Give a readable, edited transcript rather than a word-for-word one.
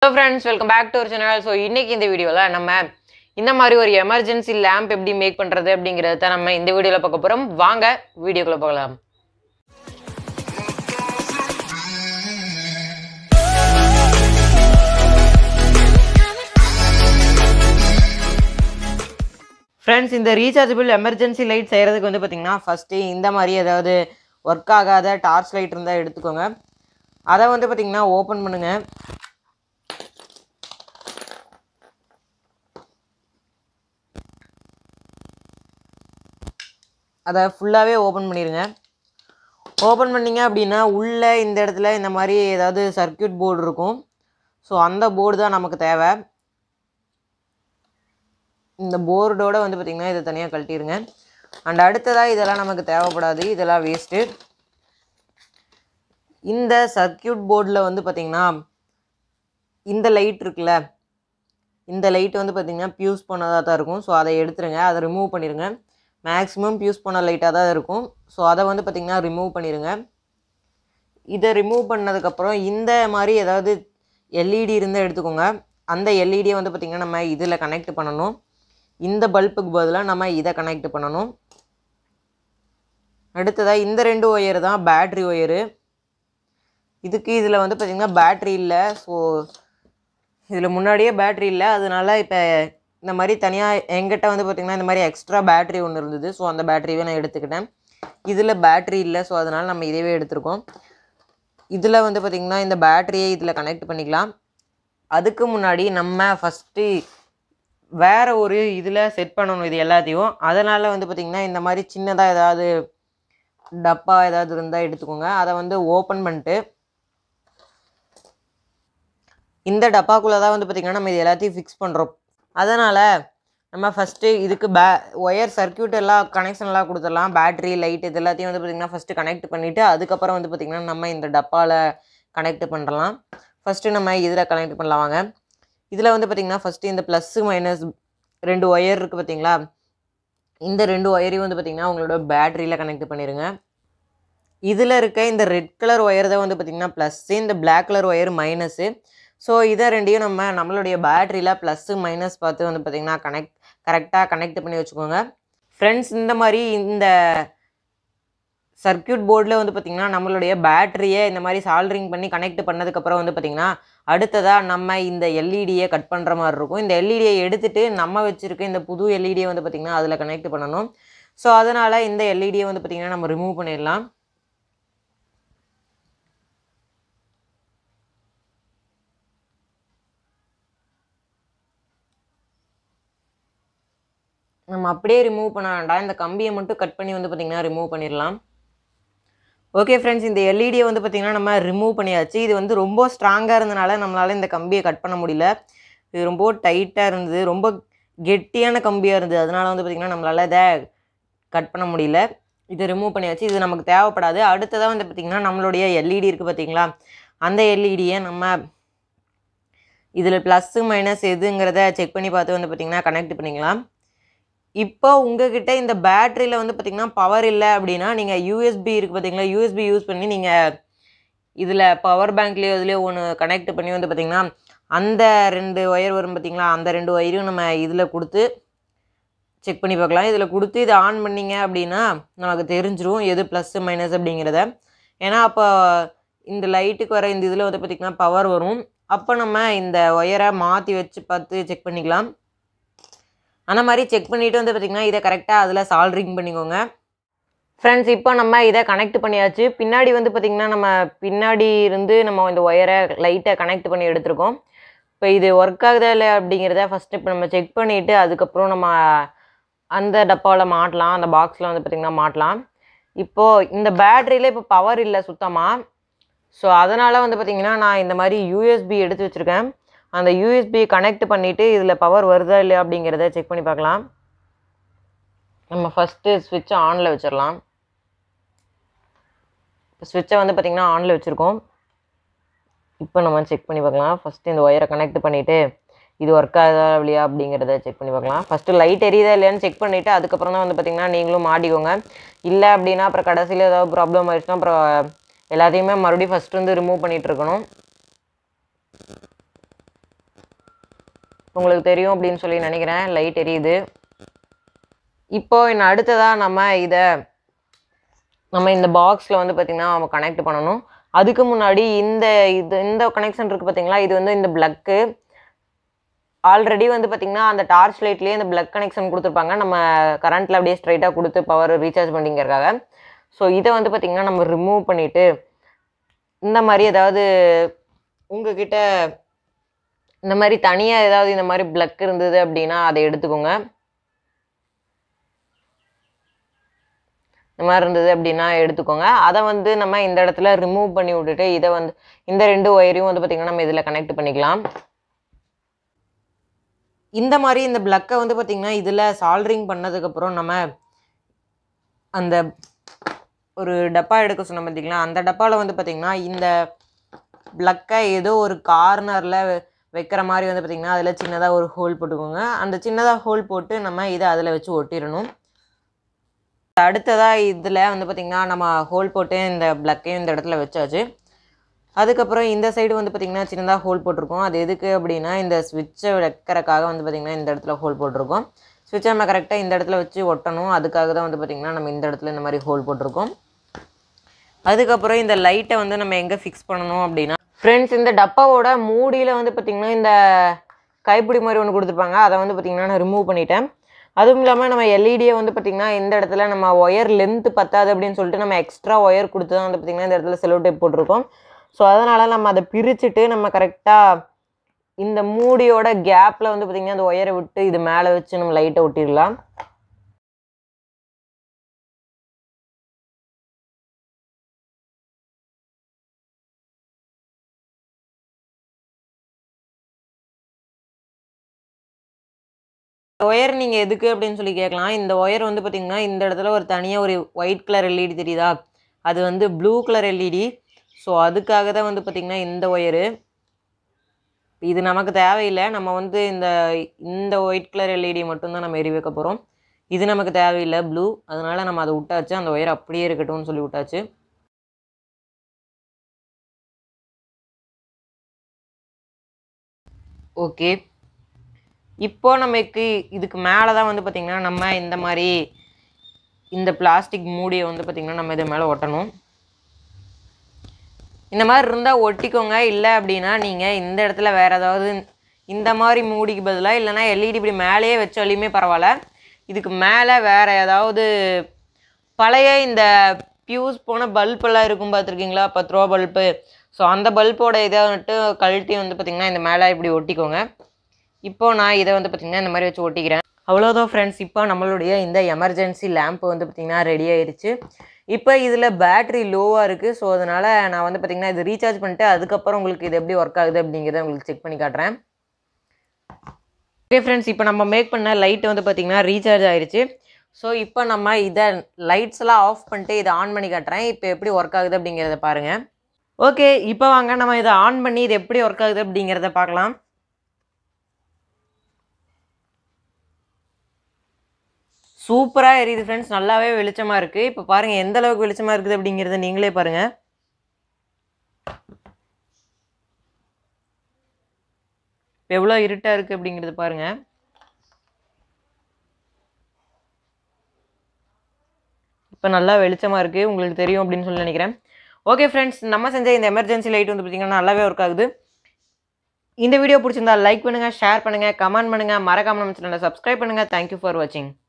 Hello friends, welcome back to our channel. So இன்னைக்கு இந்த வீடியோல நம்ம இந்த மாதிரி ஒரு எமர்ஜென்சி லேம்ப் எப்படி மேக் பண்றது அப்படிங்கறத தான் நம்ம இந்த வீடியோல பார்க்க போறோம். வாங்க வீடியோக்குள்ள போகலாம். Friends, இந்த ரீசார்ஜபிள் எமர்ஜென்சி லைட் செய்யறதுக்கு வந்து பாத்தீங்கன்னா ஃபர்ஸ்ட் இந்த மாதிரி ஏதாவது வர்க் ஆகாத டார்ச் லைட் இருந்தா எடுத்துக்கோங்க. அதை வந்து பாத்தீங்கன்னா ஓபன் பண்ணுங்க. அதை ஃபுல்லாகவே ஓப்பன் பண்ணிடுங்க. ஓப்பன் பண்ணிங்க அப்படின்னா உள்ளே இந்த இடத்துல இந்த மாதிரி ஏதாவது சர்க்யூட் போர்டு இருக்கும். ஸோ அந்த போர்டு தான் நமக்கு தேவை. இந்த போர்டோடு வந்து பார்த்திங்கன்னா இதை தனியாக கழட்டிடுங்க. அண்ட் அடுத்ததாக இதெல்லாம் நமக்கு தேவைப்படாது, இதெல்லாம் வேஸ்ட்டு. இந்த சர்க்யூட் போர்டில் வந்து பார்த்திங்கன்னா இந்த லைட் இருக்குல்ல, இந்த லைட் வந்து பார்த்திங்கன்னா பியூஸ் பண்ணதாக தான் இருக்கும். ஸோ அதை எடுத்துருங்க, அதை ரிமூவ் பண்ணிடுங்க. மேக்ஸிமம் யூஸ் பண்ண லைட்டாக தான் இருக்கும். ஸோ அதை வந்து பார்த்திங்கன்னா ரிமூவ் பண்ணிடுங்க. இதை ரிமூவ் பண்ணதுக்கப்புறம் இந்த மாதிரி ஏதாவது எல்இடி இருந்தால் எடுத்துக்கோங்க. அந்த எல்இடியை வந்து பார்த்திங்கன்னா நம்ம இதில் கனெக்ட் பண்ணணும். இந்த பல்புக்கு பதிலாக நம்ம இதை கனெக்ட் பண்ணணும். அடுத்ததாக இந்த ரெண்டு ஒயர் தான் பேட்ரி ஒயரு. இதில் வந்து பார்த்திங்கன்னா பேட்ரி இல்லை. ஸோ இதில் முன்னாடியே பேட்ரி இல்லை, அதனால இப்போ இந்த மாதிரி தனியாக எங்கிட்ட வந்து பார்த்திங்கன்னா இந்த மாதிரி எக்ஸ்ட்ரா பேட்ரி ஒன்று இருந்தது. ஸோ அந்த பேட்டரியே நான் எடுத்துக்கிட்டேன். இதில் பேட்ரி இல்லை, ஸோ அதனால் நம்ம இதவே எடுத்துருக்கோம். இதில் வந்து பார்த்திங்கன்னா இந்த பேட்டரியை இதில் கனெக்ட் பண்ணிக்கலாம். அதுக்கு முன்னாடி நம்ம ஃபஸ்ட்டு வேறு ஒரு இதில் செட் பண்ணணும் இது எல்லாத்தையும். அதனால் வந்து பார்த்திங்கன்னா இந்த மாதிரி சின்னதாக ஏதாவது டப்பா ஏதாவது இருந்தால் எடுத்துக்கோங்க. அதை வந்து ஓப்பன் பண்ணிட்டு இந்த டப்பாக்குள்ளே தான் வந்து பார்த்திங்கன்னா நம்ம இது எல்லாத்தையும் ஃபிக்ஸ் பண்ணுறோம். அதனால் நம்ம ஃபஸ்ட்டு இதுக்கு ஒயர் சர்க்யூட் எல்லாம் கனெக்ஷன் எல்லாம் கொடுத்துடலாம். பேட்ரி லைட் இது எல்லாத்தையும் வந்து பார்த்திங்கன்னா ஃபஸ்ட்டு கனெக்ட் பண்ணிவிட்டு அதுக்கப்புறம் வந்து பார்த்திங்கன்னா நம்ம இந்த டப்பாவில் கனெக்ட் பண்ணலாம். ஃபஸ்ட்டு நம்ம இதில் கனெக்ட் பண்ணலாம். வாங்க, இதில் வந்து பார்த்திங்கன்னா ஃபஸ்ட்டு இந்த ப்ளஸ்ஸு மைனஸ் ரெண்டு ஒயர் இருக்குது பார்த்திங்களா, இந்த ரெண்டு ஒயரையும் வந்து பார்த்திங்கன்னா உங்களோட பேட்ரியில் கனெக்ட் பண்ணிடுங்க. இதில் இருக்க இந்த ரெட் கலர் ஒயர் தான் வந்து பார்த்திங்கன்னா ப்ளஸ்ஸு, இந்த black colour wire minus. So இதை ரெண்டையும் நம்மளுடைய பேட்டரியில் ப்ளஸ்ஸு மைனஸ் பார்த்து வந்து பார்த்திங்கன்னா கரெக்டாக கனெக்ட் பண்ணி வச்சுக்கோங்க. ஃப்ரெண்ட்ஸ், இந்த மாதிரி இந்த சர்க்யூட் போர்டில் வந்து பார்த்திங்கன்னா நம்மளுடைய பேட்டரியை இந்த மாதிரி சால்ட்ரிங் பண்ணி கனெக்ட் பண்ணதுக்கப்புறம் வந்து பார்த்திங்கன்னா அடுத்ததாக நம்ம இந்த எல்இடியை கட் பண்ணுற மாதிரி இருக்கும். இந்த எல்இடியை எடுத்துகிட்டு நம்ம வச்சுருக்க இந்த புது எல்இடியை வந்து பார்த்திங்கன்னா அதில் கனெக்ட் பண்ணணும். ஸோ அதனால் இந்த எல்இடியை வந்து பார்த்திங்கன்னா நம்ம ரிமூவ் பண்ணிடலாம். நம்ம அப்படியே ரிமூவ் பண்ண வேண்டாம், இந்த கம்பியை மட்டும் கட் பண்ணி வந்து பார்த்திங்கன்னா ரிமூவ் பண்ணிடலாம். ஓகே ஃப்ரெண்ட்ஸ், இந்த எல்இடியை வந்து பார்த்திங்கன்னா நம்ம ரிமூவ் பண்ணியாச்சு. இது வந்து ரொம்ப ஸ்ட்ராங்காக இருந்தனால நம்மளால் இந்த கம்பியை கட் பண்ண முடியல. இது ரொம்ப டைட்டாக இருந்தது, ரொம்ப கெட்டியான கம்பியாக இருந்தது. அதனால் வந்து பார்த்திங்கன்னா நம்மளால் இதை கட் பண்ண முடியல. இதை ரிமூவ் பண்ணியாச்சு, இது நமக்கு தேவைப்படாது. அடுத்ததாக வந்து பார்த்திங்கன்னா நம்மளுடைய எல்இடி இருக்குது பார்த்திங்களா, அந்த எல்இடியை நம்ம இதில் ப்ளஸ்ஸு மைனஸ் எதுங்கிறத செக் பண்ணி பார்த்து வந்து பார்த்திங்கன்னா கனெக்ட் பண்ணிக்கலாம். இப்போ உங்ககிட்ட இந்த பேட்டரியில் வந்து பார்த்திங்கன்னா பவர் இல்லை அப்படின்னா நீங்கள் யூஎஸ்பி இருக்குது பார்த்திங்களா, யூஎஸ்பி யூஸ் பண்ணி நீங்கள் இதில் பவர் பேங்க்லேயோ இதுலேயோ ஒன்று கனெக்ட் பண்ணி வந்து பார்த்திங்கன்னா அந்த ரெண்டு ஒயர் வரும் பார்த்திங்களா, அந்த ரெண்டு ஒயரையும் நம்ம இதில் கொடுத்து செக் பண்ணி பார்க்கலாம். இதில் கொடுத்து இதை ஆன் பண்ணிங்க அப்படின்னா நமக்கு தெரிஞ்சிடும் எது ப்ளஸ்ஸு மைனஸ் அப்படிங்கிறத. ஏன்னா அப்போ இந்த லைட்டுக்கு வர இந்த இதில் வந்து பார்த்திங்கன்னா பவர் வரும். அப்போ நம்ம இந்த ஒயரை மாற்றி வச்சு பார்த்து செக் பண்ணிக்கலாம். அந்த மாதிரி செக் பண்ணிவிட்டு வந்து பார்த்திங்கன்னா இதை கரெக்டாக அதில் சால்ட்ரிங் பண்ணிக்கோங்க. ஃப்ரெண்ட்ஸ், இப்போ நம்ம இதை கனெக்ட் பண்ணியாச்சு. பின்னாடி வந்து பார்த்திங்கன்னா நம்ம பின்னாடி இருந்து நம்ம இந்த ஒயரை லைட்டை கனெக்ட் பண்ணி எடுத்துருக்கோம். இப்போ இது ஒர்க் ஆகுதா இல்லை அப்படிங்கிறத ஃபஸ்ட்டு இப்போ நம்ம செக் பண்ணிவிட்டு அதுக்கப்புறம் நம்ம அந்த டப்பாவில் மாட்டலாம், அந்த பாக்ஸில் வந்து பார்த்திங்கன்னா மாட்டலாம். இப்போது இந்த பேட்டரியில் இப்போ பவர் இல்லை சுத்தமாக. ஸோ அதனால் வந்து பார்த்திங்கன்னா நான் இந்த மாதிரி யூஎஸ்பி எடுத்து வச்சுருக்கேன். அந்த யூஎஸ்பி கனெக்ட் பண்ணிவிட்டு இதில் பவர் வருதா இல்லையா அப்படிங்கிறத செக் பண்ணி பார்க்கலாம். நம்ம ஃபஸ்ட்டு ஸ்விட்சை ஆனில் வச்சிடலாம். இப்போ ஸ்விட்சை வந்து பார்த்திங்கன்னா ஆனில் வச்சுருக்கோம். இப்போ நம்ம செக் பண்ணி பார்க்கலாம். ஃபஸ்ட்டு இந்த ஒயரை கனெக்ட் பண்ணிவிட்டு இது ஒர்க் ஆகுதா இல்லையா அப்படிங்கிறத செக் பண்ணி பார்க்கலாம். ஃபஸ்ட்டு லைட் எரியுதா இல்லையான்னு செக் பண்ணிவிட்டு அதுக்கப்புறம் தான் வந்து பார்த்திங்கன்னா நீங்களும் மாட்டிக்கோங்க. இல்லை அப்படின்னா அப்புறம் கடைசியில் ஏதாவது ப்ராப்ளம் ஆயிடுச்சுன்னா அப்புறம் எல்லாத்தையுமே மறுபடியும் ஃபஸ்ட்டு வந்து ரிமூவ் பண்ணிகிட்டு இருக்கணும். உங்களுக்கு தெரியும் அப்படின்னு சொல்லி நினைக்கிறேன். லைட் எரியுது. இப்போ இன்னும் அடுத்ததாக நம்ம இந்த பாக்ஸில் வந்து பார்த்திங்கன்னா நம்ம கனெக்ட் பண்ணணும். அதுக்கு முன்னாடி இந்த கனெக்ஷன் இருக்குது பார்த்தீங்களா, இது வந்து இந்த ப்ளக்கு. ஆல்ரெடி வந்து பார்த்திங்கன்னா அந்த டார்ச் லைட்லேயே இந்த ப்ளக் கனெக்ஷன் கொடுத்துருப்பாங்க. நம்ம கரண்ட்டில் அப்படியே ஸ்ட்ரைட்டாக கொடுத்து பவர் ரீசார்ஜ் பண்ணிங்கிறதுக்காக. ஸோ இதை வந்து பார்த்திங்கன்னா நம்ம ரிமூவ் பண்ணிவிட்டு இந்த மாதிரி ஏதாவது உங்ககிட்ட இந்த மாதிரி தனியாக ஏதாவது இந்த மாதிரி ப்ளக் இருந்தது அப்படின்னா அதை எடுத்துக்கோங்க. இந்த மாதிரி இருந்தது அப்படின்னா எடுத்துக்கோங்க. அதை வந்து நம்ம இந்த இடத்துல ரிமூவ் பண்ணி விட்டுட்டு இதை வந்து இந்த 2 ஒயரையும் வந்து பார்த்திங்கன்னா நம்ம இதில் கனெக்ட் பண்ணிக்கலாம். இந்த மாதிரி இந்த ப்ளக்கை வந்து பார்த்திங்கன்னா இதில் சால்ட்ரிங் பண்ணதுக்கப்புறம் நம்ம அந்த ஒரு டப்பா எடுக்க சொன்ன பார்த்திங்களா, அந்த டப்பாவில் வந்து பார்த்திங்கன்னா இந்த ப்ளக்கை ஏதோ ஒரு கார்னரில் வைக்கிற மாதிரி வந்து பார்த்திங்கன்னா அதில் சின்னதாக ஒரு ஹோல் போட்டுக்கோங்க. அந்த சின்னதாக ஹோல் போட்டு நம்ம இதை அதில் வச்சு ஒட்டிடணும். அடுத்ததாக இதில் வந்து பார்த்திங்கன்னா நம்ம ஹோல் போட்டு இந்த ப்ளக்கையும் இந்த இடத்துல வச்சாச்சு. அதுக்கப்புறம் இந்த சைடு வந்து பார்த்திங்கன்னா சின்னதாக ஹோல் போட்டிருக்கோம். அது எதுக்கு அப்படின்னா இந்த ஸ்விட்சை வைக்கிறக்காக வந்து பார்த்திங்கன்னா இந்த இடத்துல ஹோல் போட்டிருக்கோம். ஸ்விட்சை நம்ம கரெக்டாக இந்த இடத்துல வச்சு ஒட்டணும். அதுக்காக தான் வந்து பார்த்திங்கன்னா நம்ம இந்த இடத்துல இந்த மாதிரி ஹோல் போட்டிருக்கோம். அதுக்கப்புறம் இந்த லைட்டை வந்து நம்ம எங்கே ஃபிக்ஸ் பண்ணணும் அப்படின்னா ஃப்ரெண்ட்ஸ், இந்த டப்பாவோட மூடியில் வந்து பார்த்திங்கன்னா இந்த கைப்பிடி மாதிரி ஒன்று கொடுத்துருப்பாங்க. அதை வந்து பார்த்திங்கன்னா நான் ரிமூவ் பண்ணிட்டேன். அதுவும் இல்லாமல் நம்ம எல்இடியை வந்து பார்த்திங்கன்னா இந்த இடத்துல நம்ம ஒயர் லென்த்து பத்தாது அப்படின்னு சொல்லிட்டு நம்ம எக்ஸ்ட்ரா ஒயர் கொடுத்து தான் வந்து பார்த்திங்கன்னா இந்த இடத்துல செலோ டேப் போட்டிருக்கோம். ஸோ அதனால் நம்ம அதை பிரிச்சுட்டு நம்ம கரெக்டாக இந்த மூடியோட கேப்பில் வந்து பார்த்திங்கன்னா அந்த ஒயரை விட்டு இது மேலே வச்சு நம்ம லைட்டை ஒட்டிடலாம். ஒயர் நீங்கள் எதுக்கு அப்படின்னு சொல்லி கேட்கலாம். இந்த ஒயர் வந்து பார்த்திங்கன்னா இந்த இடத்துல ஒரு தனியாக ஒரு ஒயிட் கலர் எல்இடி தெரியுதா, அது வந்து ப்ளூ கலர் எல்இடி. ஸோ அதுக்காக தான் வந்து பார்த்திங்கன்னா இந்த ஒயரு. இது நமக்கு தேவையில்லை. நம்ம வந்து இந்த ஒயிட் கலர் எல்இடி மட்டும்தான் நம்ம எரி வைக்க போகிறோம். இது நமக்கு தேவையில்லை ப்ளூ. அதனால் நம்ம அதை விட்டாச்சு. அந்த ஒயர் அப்படியே இருக்கட்டும்னு சொல்லி விட்டாச்சு. ஓகே, இப்போ நமக்கு இதுக்கு மேலே தான் வந்து பார்த்திங்கன்னா நம்ம இந்த மாதிரி இந்த பிளாஸ்டிக் மூடியை வந்து பார்த்திங்கன்னா நம்ம இது மேலே ஒட்டணும். இந்த மாதிரி இருந்தால் ஒட்டிக்கோங்க. இல்லை அப்படின்னா நீங்கள் இந்த இடத்துல வேறு ஏதாவது இந்த மாதிரி மூடிக்கு பதிலாக இல்லைனா எல்இடி இப்படி மேலேயே வச்சாலுமே பரவாயில்ல. இதுக்கு மேலே வேறு ஏதாவது பழைய இந்த பியூஸ் போன பல்பெல்லாம் இருக்கும் பார்த்துருக்கீங்களா, 10 ரூபா பல்பு. ஸோ அந்த பல்போட இதை வந்துட்டு கழட்டி வந்து பார்த்திங்கன்னா இந்த மேலே இப்படி ஒட்டிக்கோங்க. இப்போது நான் இதை வந்து பார்த்திங்கன்னா இந்த மாதிரி வச்சு ஒட்டிக்கிறேன். அவ்வளோதான் ஃப்ரெண்ட்ஸ், இப்போ நம்மளுடைய இந்த எமர்ஜென்சி லேம்ப் வந்து பார்த்திங்கன்னா ரெடி ஆயிடுச்சு. இப்போ இதில் பேட்ரி லோவாக இருக்குது. ஸோ அதனால் நான் வந்து பார்த்திங்கன்னா இது ரீசார்ஜ் பண்ணிட்டு அதுக்கப்புறம் உங்களுக்கு இது எப்படி ஒர்க் ஆகுது அப்படிங்கிறத உங்களுக்கு செக் பண்ணி காட்டுறேன். ஓகே ஃப்ரெண்ட்ஸ், இப்போ நம்ம மேக் பண்ண லைட் வந்து பார்த்திங்கன்னா ரீசார்ஜ் ஆயிடுச்சு. ஸோ இப்போ நம்ம இதை லைட்ஸ் எல்லாம் ஆஃப் பண்ணிட்டு இதை ஆன் பண்ணி காட்டுறேன். இப்போ எப்படி ஒர்க் ஆகுது அப்படிங்கிறத பாருங்கள். ஓகே, இப்போ வாங்க நம்ம இதை ஆன் பண்ணி இது எப்படி ஒர்க் ஆகுது அப்படிங்கிறத பார்க்கலாம். சூப்பராக எரியுது ஃப்ரெண்ட்ஸ், நல்லாவே வெளிச்சமாக இருக்குது. இப்போ பாருங்கள் எந்த அளவுக்கு வெளிச்சமாக இருக்குது அப்படிங்கிறத நீங்களே பாருங்கள். இப்போ எவ்வளோ இருட்டாக இருக்குது அப்படிங்கிறது பாருங்கள். இப்போ நல்லா வெளிச்சமாக இருக்குது, உங்களுக்கு தெரியும் அப்படின்னு சொல்லி நினைக்கிறேன். ஓகே ஃப்ரெண்ட்ஸ், நம்ம செஞ்ச இந்த எமர்ஜென்சி லைட் வந்து பார்த்திங்கன்னா நல்லாவே ஒர்க் ஆகுது. இந்த வீடியோ பிடிச்சிருந்தா லைக் பண்ணுங்கள், ஷேர் பண்ணுங்கள், கமெண்ட் பண்ணுங்கள், மறக்காம நம்ம சேனலை சப்ஸ்கிரைப் பண்ணுங்கள். தேங்க்யூ ஃபார் வாட்சிங்.